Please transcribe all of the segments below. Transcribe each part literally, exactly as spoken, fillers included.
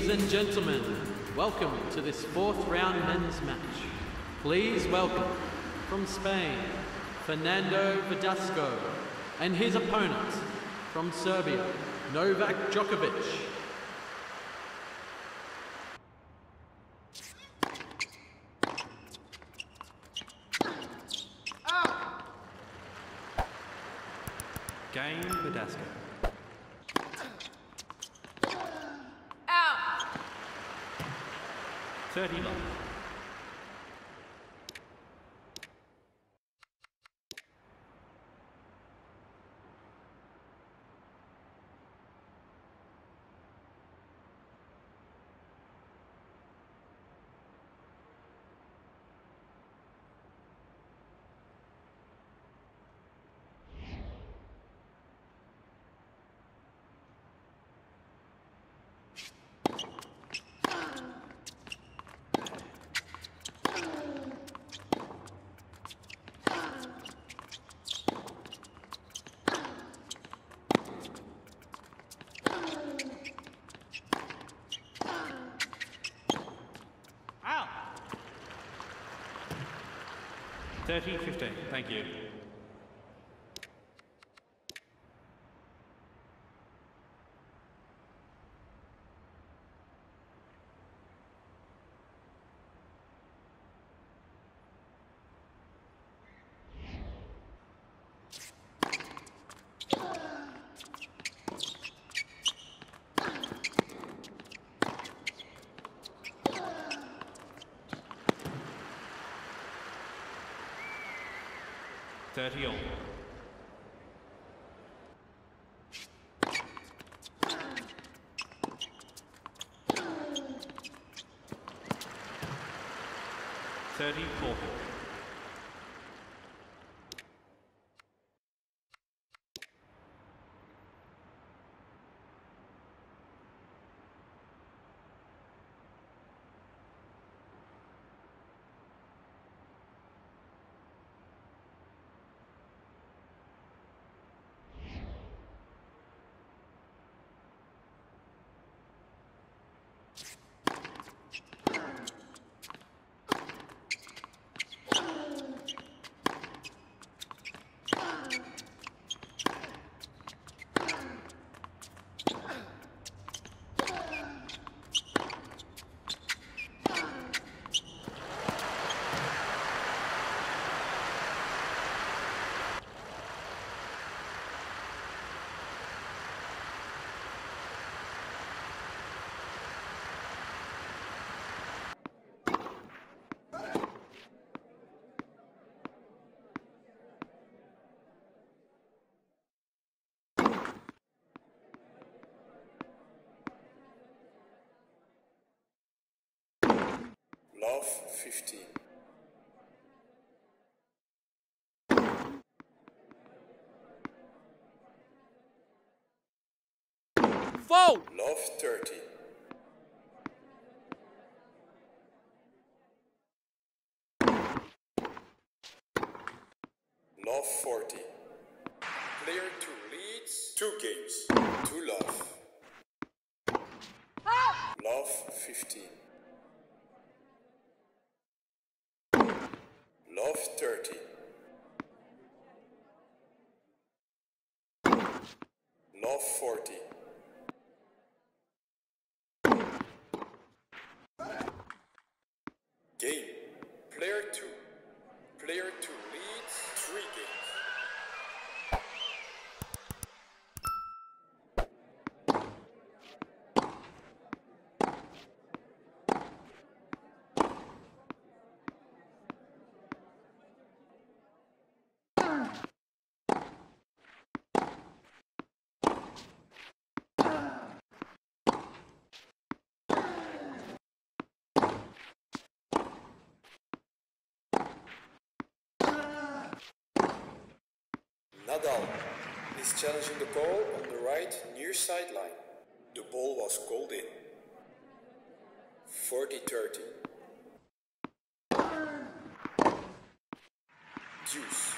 Ladies and gentlemen, welcome to this fourth round men's match. Please welcome, from Spain, Fernando Verdasco, and his opponent, from Serbia, Novak Djokovic. Game Verdasco. thirty love. thirty fifteen, thank you. thirty all. thirty forty. Love fifteen. Foul! Love thirty. Love forty. Player two leads two games. Two love. Love fifteen. Love thirty. Love forty. Game. Player two. Player two leads three games. Nadal is challenging the ball on the right near sideline. The ball was called in. forty thirty. Deuce.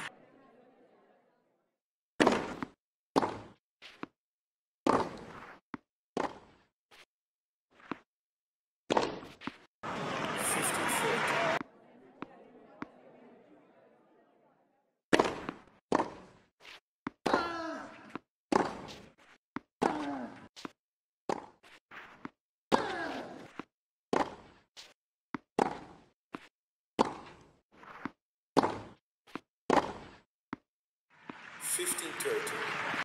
fifteen thirteen.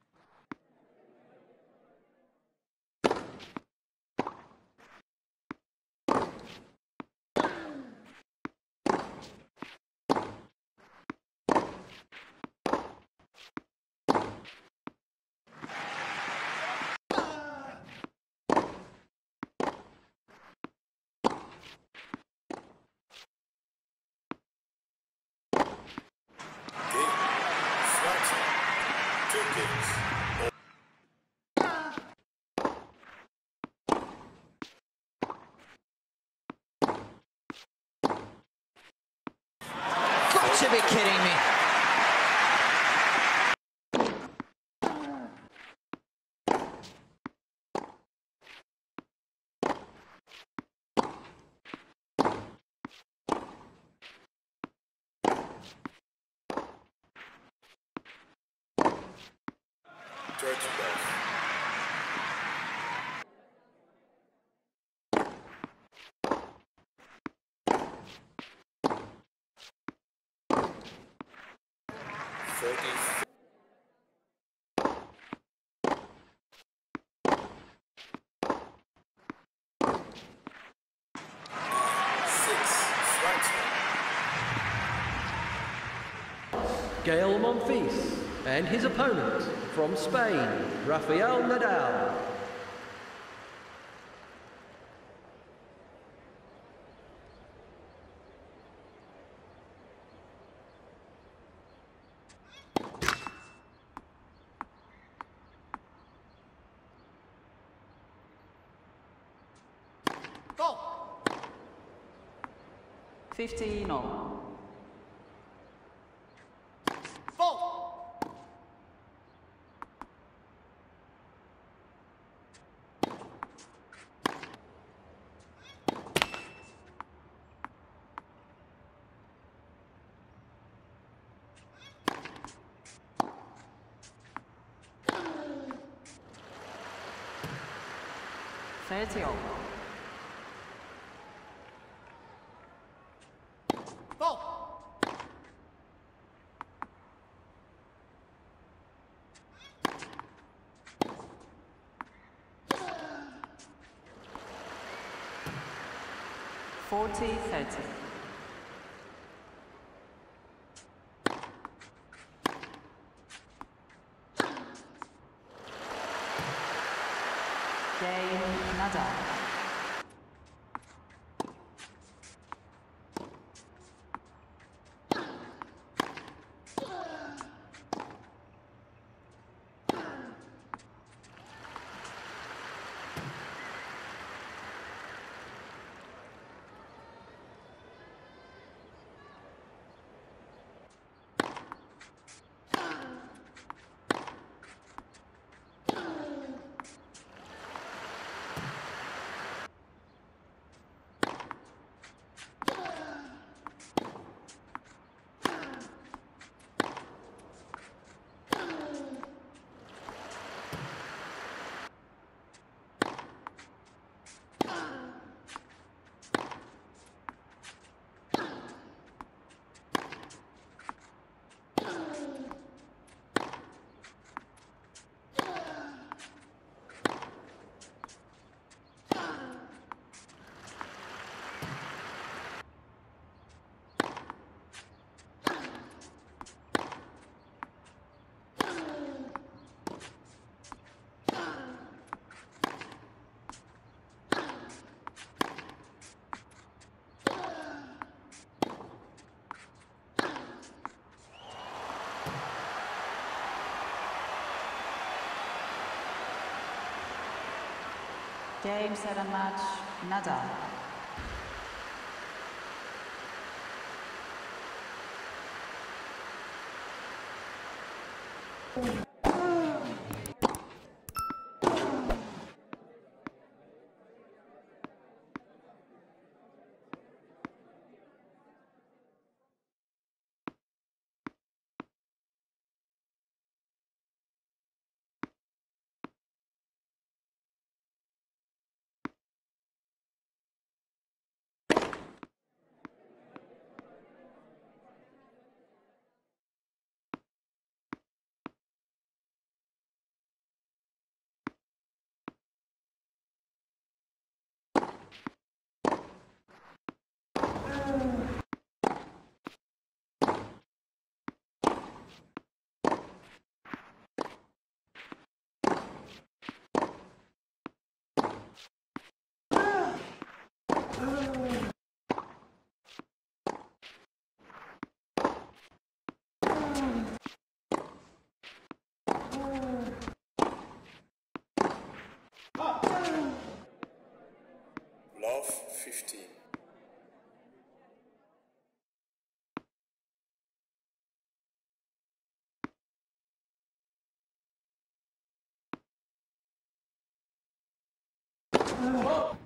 Got to be kidding me. Dirty balls. Thirty. Gael Monfils and his opponent from Spain, Rafael Nadal. Go. fifteen all. thirty all. Go. forty thirty. Game Nadal. Game, set and match, Nadal. Love fifteen. Oh.